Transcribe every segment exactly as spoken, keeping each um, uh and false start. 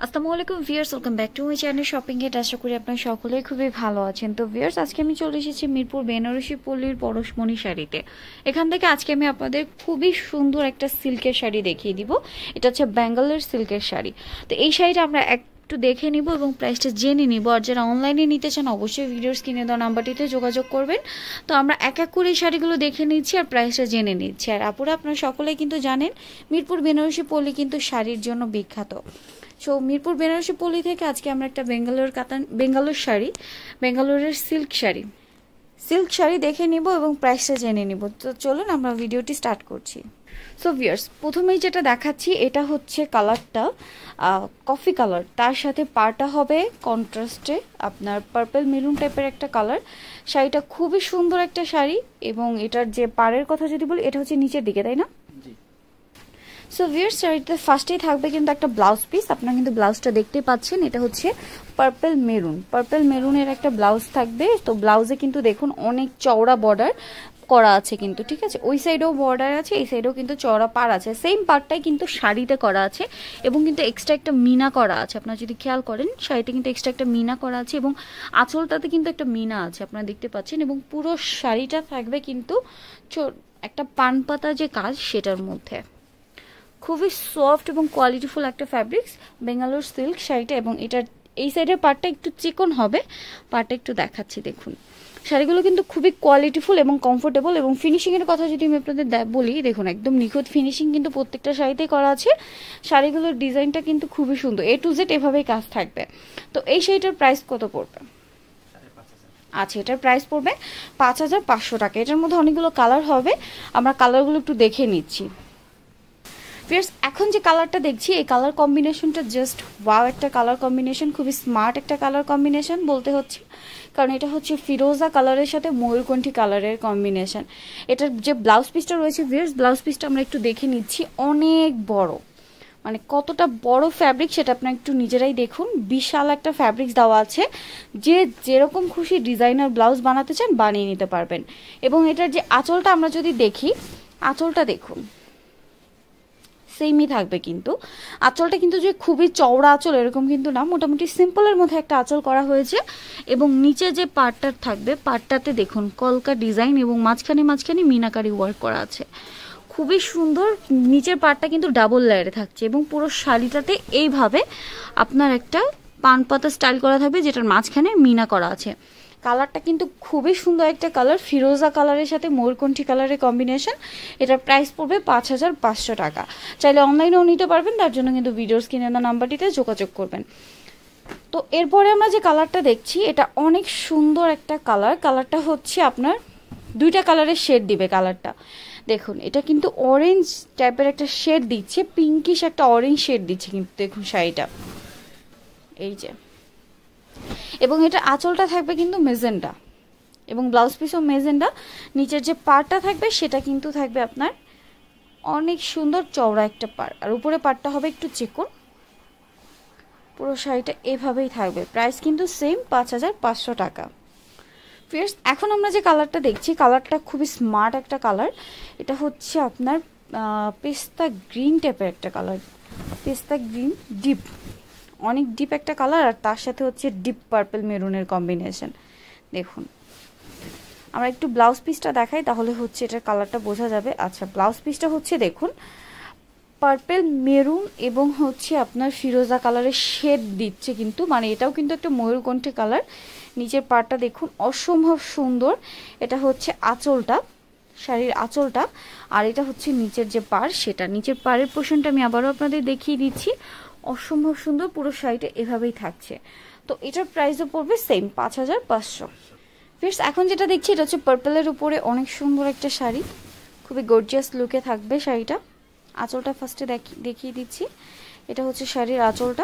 আসসালামু আলাইকুম viewers, welcome back to my channel shopping gate. আশা করি আপনারা সকলেই খুবই ভালো আছেন। তো ভিউয়ার্স, আজকে আমি চলে এসেছি মিরপুর বেনারসি পল্লীর পরশমণি শাড়িতে। এখান থেকে আজকে আমি আপনাদের খুবই সুন্দর একটা সিল্কের শাড়ি দেখিয়ে দিব। এটা হচ্ছে বেঙ্গলের সিল্কের শাড়ি। তো এই শাড়িটা আমরা একটু দেখে নিব এবং প্রাইসটা জেনে নিব। আর যারা অনলাইনে নিতে চান অবশ্যই ভিডিওর স্ক্রিনে দেওয়া নাম্বারটিতে যোগাযোগ করবেন। তো আমরা এক এক করে এই শাড়িগুলো দেখে নিচ্ছি আর প্রাইসটা জেনে নিচ্ছি। আর আপুরা আপনারা সকলেই কিন্তু জানেন মিরপুর বেনারসি পল্লী কিন্তু শাড়ির জন্য বিখ্যাত। সো মিরপুর বেনারসি পল্লী থেকে আজকে আমরা একটা বেঙ্গালোর কাতান বেঙ্গালোর শাড়ি বেঙ্গালোরের সিল্ক শাড়ি সিল্ক শাড়ি দেখে নিব এবং প্রাইসটা জেনে নিব। তো চলুন আমরা ভিডিওটি স্টার্ট করছি। সো ভিউয়ার্স, প্রথমেই যেটা দেখাচ্ছি এটা হচ্ছে কালারটা কফি কালার, তার সাথে পাড়টা হবে কন্ট্রাস্টে আপনার পার্পল মেরুন টাইপের একটা কালার। শাড়িটা খুবই সুন্দর একটা শাড়ি এবং এটার যে পাড়ের কথা যদি বলি এটা হচ্ছে নিচের দিকে, তাই না? সো ভিউয়ার্স, শাড়িতে ফার্স্টেই থাকবে কিন্তু একটা ব্লাউজ পিস। আপনারা কিন্তু ব্লাউজটা দেখতে পাচ্ছেন, এটা হচ্ছে পার্পল মেরুন পার্পল মেরুনের একটা ব্লাউজ থাকবে। তো ব্লাউজে কিন্তু দেখুন অনেক চওড়া বর্ডার করা আছে কিন্তু, ঠিক আছে? ওই সাইডেও বর্ডার আছে, এই সাইডেও কিন্তু চওড়া পাড় আছে। সেম পাড়টাই কিন্তু শাড়িতে করা আছে এবং কিন্তু এক্সট্রা একটা মিনা করা আছে। আপনারা যদি খেয়াল করেন শাড়িতে কিন্তু এক্সট্রা একটা মিনা করা আছে এবং আঁচলটাতে কিন্তু একটা মিনা আছে, আপনারা দেখতে পাচ্ছেন। এবং পুরো শাড়িটা থাকবে কিন্তু একটা পান পাতা যে কাজ সেটার মধ্যে। খুবই সফট এবং কোয়ালিটিফুল একটা ফ্যাব্রিক্স বেঙ্গালোর সিল্ক শাড়িটা। এবং এটার এই সাইডের পার্টটা একটু চিকন হবে, পার্টটা একটু দেখাচ্ছি দেখুন। শাড়িগুলো কিন্তু খুবই কোয়ালিটিফুল এবং কমফোর্টেবল। এবং ফিনিশিংয়ের কথা যদি আমি আপনাদের বলি, দেখুন একদম নিখুঁত ফিনিশিং কিন্তু প্রত্যেকটা শাড়িতেই করা আছে। শাড়িগুলোর ডিজাইনটা কিন্তু খুবই সুন্দর, এ টু জেড এভাবেই কাজ থাকবে। তো এই শাড়িটার প্রাইস কত পড়বে? আচ্ছা, এটার প্রাইস পড়বে পাঁচ হাজার পাঁচশো টাকা। এটার মধ্যে অনেকগুলো কালার হবে, আমরা কালারগুলো একটু দেখে নিচ্ছি। ফিয়ার্স, এখন যে কালারটা দেখছি এই কালার কম্বিনেশনটা জাস্ট ওয়াও একটা কালার কম্বিনেশন, খুবই স্মার্ট একটা কালার কম্বিনেশন বলতে হচ্ছে, কারণ এটা হচ্ছে ফিরোজা কালারের সাথে ময়ূরকণ্ঠী কালারের কম্বিনেশন। এটার যে ব্লাউজ পিসটা রয়েছে ফিয়ার্স, ব্লাউজ পিসটা আমরা একটু দেখে নিচ্ছি। অনেক বড়, মানে কতটা বড় ফ্যাব্রিক সেটা আপনারা একটু নিজেরাই দেখুন। বিশাল একটা ফ্যাব্রিক্স দেওয়া আছে, যে যেরকম খুশি ডিজাইনার ব্লাউজ বানাতে চান বানিয়ে নিতে পারবেন। এবং এটার যে আঁচলটা আমরা যদি দেখি, আঁচলটা দেখুন সেমই থাকবে কিন্তু। আঁচলটা কিন্তু যে খুবই চওড়া আঁচল এরকম কিন্তু না, মোটামুটি সিম্পলের মধ্যে একটা আঁচল করা হয়েছে। এবং নিচে যে পার্টটা থাকবে পার্টটাতে দেখুন কলকা ডিজাইন এবং মাঝখানে মাঝখানে মিনাকারি ওয়ার্ক করা আছে, খুবই সুন্দর। নিচের পার্টটা কিন্তু ডাবল লেয়ারে থাকছে এবং পুরো শাড়িটাতে এইভাবে আপনার একটা পান পাতা স্টাইল করা থাকবে, যেটার মাঝখানে মিনা করা আছে। কালারটা কিন্তু খুবই সুন্দর একটা কালার, ফিরোজা কালারের সাথে ময়ূরকণ্ঠী কালারের কম্বিনেশন। এটার প্রাইস পড়বে পাঁচ হাজার পাঁচশো টাকা। চাইলে অনলাইনেও নিতে পারবেন, তার জন্য কিন্তু ভিডিওর স্ক্রিনে দেওয়া নাম্বারটিতে যোগাযোগ করবেন। তো এরপরে আমরা যে কালারটা দেখছি এটা অনেক সুন্দর একটা কালার। কালারটা হচ্ছে আপনার দুইটা কালারের শেড দিবে কালারটা। দেখুন এটা কিন্তু অরেঞ্জ টাইপের একটা শেড দিচ্ছে, পিঙ্কিশ একটা অরেঞ্জ শেড দিচ্ছে কিন্তু দেখুন শাড়িটা, এই যে। এবং এটা আঁচলটা থাকবে কিন্তু মেজেন্ডা এবং ব্লাউজ পিসও মেজেন্ডা। নিচের যে পাড়টা থাকবে সেটা কিন্তু থাকবে আপনার অনেক সুন্দর চওড়া একটা পাড়, আর উপরে পাড়টা হবে একটু চিকন। পুরো শাড়িটা এভাবেই থাকবে। প্রাইস কিন্তু সেম পাঁচ হাজার পাঁচশো টাকা। ফিয়ার্স, এখন আমরা যে কালারটা দেখছি কালারটা খুবই স্মার্ট একটা কালার। এটা হচ্ছে আপনার পেস্তা গ্রিন টাইপের একটা কালার, পেস্তা গ্রিন ডিপ, অনেক ডিপ একটা কালার। আর তার সাথে হচ্ছে ডিপ পার্পল মেরুনের কম্বিনেশন। দেখুন আমরা একটু ব্লাউজ পিসটা দেখাই, তাহলে হচ্ছে এটার কালারটা বোঝা যাবে। আচ্ছা, ব্লাউজ পিসটা হচ্ছে দেখুন পার্পল মেরুন এবং হচ্ছে আপনার ফিরোজা কালারের শেড দিচ্ছে কিন্তু, মানে এটাও কিন্তু একটা ময়ূরকণ্ঠী কালার। নিচের পাড়টা দেখুন অসম্ভব সুন্দর। এটা হচ্ছে আঁচলটা, শাড়ির আঁচলটা। আর এটা হচ্ছে নিচের যে পাড় সেটা, নিচের পাড়ের পোর্শনটা আমি আবারও আপনাদের দেখিয়ে দিচ্ছি। অসম্ভব সুন্দর, পুরো শাড়িটা এভাবেই থাকছে। তো এটার প্রাইসও পড়বে সেম পাঁচ হাজার পাঁচশো। ফিরস, এখন যেটা দেখছি এটা হচ্ছে পার্পলের উপরে অনেক সুন্দর একটা শাড়ি, খুবই গর্জিয়াস লুকে থাকবে শাড়িটা। আঁচলটা ফার্স্টে দেখিয়ে দিচ্ছি, এটা হচ্ছে শাড়ির আঁচলটা,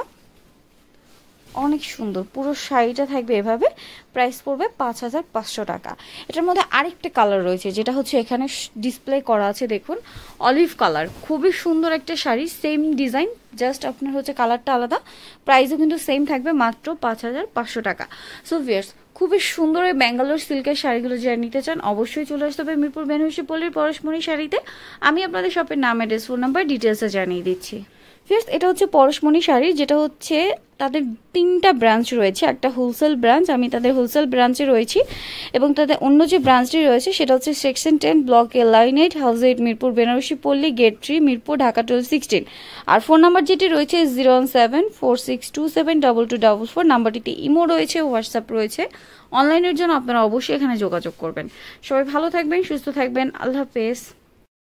অনেক সুন্দর। পুরো শাড়িটা থাকবে এভাবে। প্রাইস পড়বে পাঁচ হাজার পাঁচশো টাকা। এটার মধ্যে আরেকটা কালার রয়েছে যেটা হচ্ছে এখানে ডিসপ্লে করা আছে, দেখুন অলিভ কালার, খুবই সুন্দর একটা শাড়ি, সেম ডিজাইন, জাস্ট আপনার হচ্ছে কালারটা আলাদা। প্রাইসও কিন্তু সেম থাকবে, মাত্র পাঁচ হাজার পাঁচশো টাকা। সো ভিউয়ার্স, খুবই সুন্দর এই ব্যাঙ্গালোর সিল্কের শাড়িগুলো যারা নিতে চান অবশ্যই চলে আসতে হবে মিরপুর বেনারসি পল্লীর পরশমণি শাড়িতে। আমি আপনাদের শপের নাম, অ্যাড্রেস, ফোন নাম্বার ডিটেলসে জানিয়ে দিচ্ছি। ফিয়ার্স এটা হচ্ছে পরশমণি শাড়ি, যেটা হচ্ছে তাদের তিনটা ব্রাঞ্চ রয়েছে, একটা হোলসেল ব্রাঞ্চ, আমি তাদের হোলসেল ব্রাঞ্চে রয়েছি, এবং তাদের অন্য যে ব্রাঞ্চটি রয়েছে সেটা হচ্ছে section ten block A line eight house eight Mirpur Benarasi Palli gate three Mirpur Dhaka twelve sixteen. আর ফোন নাম্বার যেটি রয়েছে zero one seven four six two seven double two double four. নাম্বারটিতে ইমো রয়েছে, হোয়াটসঅ্যাপ রয়েছে। অনলাইনের জন্য আপনারা অবশ্যই এখানে যোগাযোগ করবেন। সবাই ভালো থাকবেন, সুস্থ থাকবেন, আল্লাহ হাফেজ।